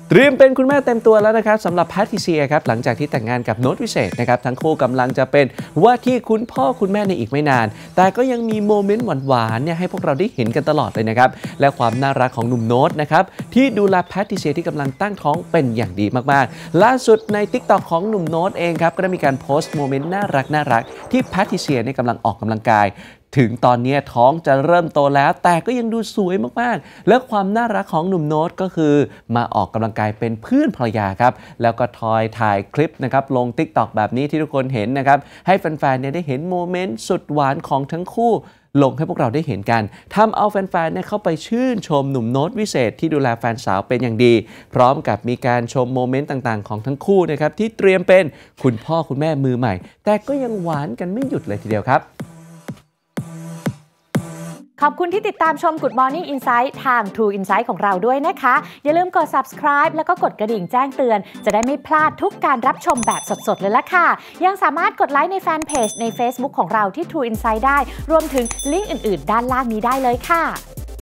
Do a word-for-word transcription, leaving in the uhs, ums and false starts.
เตรียมเป็นคุณแม่เต็มตัวแล้วนะครับสำหรับแพทริเซียครับหลังจากที่แต่งงานกับโน้ตวิเศษนะครับทั้งคู่กำลังจะเป็นว่าที่คุณพ่อคุณแม่ในอีกไม่นานแต่ก็ยังมีโมเมนต์หวานๆเนี่ยให้พวกเราได้เห็นกันตลอดเลยนะครับและความน่ารักของหนุ่มโน้ตนะครับที่ดูแลแพทริเซียที่กำลังตั้งท้องเป็นอย่างดีมากๆล่าสุดใน ติ๊กต็อก ของหนุ่มโน้ตเองครับก็ได้มีการโพสต์โมเมนต์น่ารักน่ารักที่แพทริเซียเนี่ยกำลังออกกำลังกายถึงตอนนี้ท้องจะเริ่มโตแล้วแต่ก็ยังดูสวยมากๆและความน่ารักของหนุ่มโน้ตก็คือมาออกกำลังกายเป็นเพื่อนภรรยาครับแล้วก็ทอยถ่ายคลิปนะครับลง ติ๊กต็อก แบบนี้ที่ทุกคนเห็นนะครับให้แฟนๆเนี่ยได้เห็นโมเมนต์สุดหวานของทั้งคู่ลงให้พวกเราได้เห็นกันทำเอาแฟนๆเนี่ยเข้าไปชื่นชมหนุ่มโน้ตวิเศษที่ดูแลแฟนสาวเป็นอย่างดีพร้อมกับมีการชมโมเมนต์ต่างๆของทั้งคู่นะครับที่เตรียมเป็นคุณพ่อคุณแม่มือใหม่แต่ก็ยังหวานกันไม่หยุดเลยทีเดียวครับขอบคุณที่ติดตามชม Good Morning Insight ทาง True Insight ของเราด้วยนะคะอย่าลืมกด Subscribe แล้วก็กดกระดิ่งแจ้งเตือนจะได้ไม่พลาดทุกการรับชมแบบสดๆเลยล่ะค่ะยังสามารถกดไลค์ในแฟนเพจใน Facebook ของเราที่ True Insight ได้รวมถึงลิงก์อื่นๆด้านล่างนี้ได้เลยค่ะ